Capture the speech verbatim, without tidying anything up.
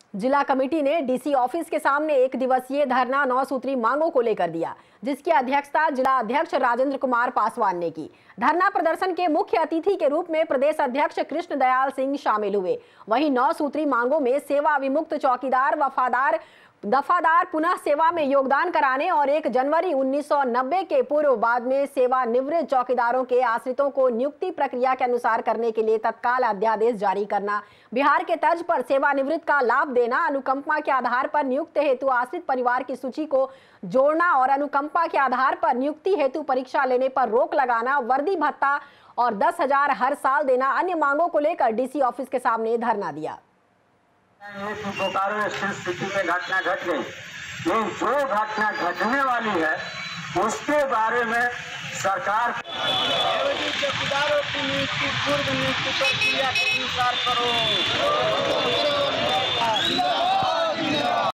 जिला कमेटी ने DC office के सामने एक दिवसीय धरना नौ सूत्री मांगों को लेकर दिया, जिसकी अध्यक्षता जिला अध्यक्ष राजेंद्र कुमार पासवान ने की। धरना प्रदर्शन के मुख्य अतिथि के रूप में प्रदेश अध्यक्ष कृष्ण दयाल सिंह शामिल हुए। वहीं नौ सूत्री मांगों में सेवा विमुक्त चौकीदार वफादार दफादार पुनः सेवा में योगदान कराने और एक जनवरी उन्नीस सौ नब्बे के पूर्व बाद में सेवानिवृत्त चौकीदारों के आश्रितों को नियुक्ति प्रक्रिया के अनुसार करने के लिए तत्काल अध्यादेश जारी करना, बिहार के तर्ज पर सेवानिवृत्त का लाभ देना, अनुकंपा के आधार पर नियुक्त हेतु आश्रित परिवार की सूची को जोड़ना और अनुकंपा के आधार पर नियुक्ति हेतु परीक्षा लेने पर रोक लगाना, वर्दी भत्ता और दस हजार हर साल देना अन्य मांगों को लेकर डीसी ऑफिस के सामने धरना दिया। बोकारो स्थिति में घटना घट गई, लेकिन जो घटना घटने वाली है उसके बारे में सरकार चौकीदारों की नियुक्ति पूर्व नियुक्ति प्रक्रिया के अनुसार करो।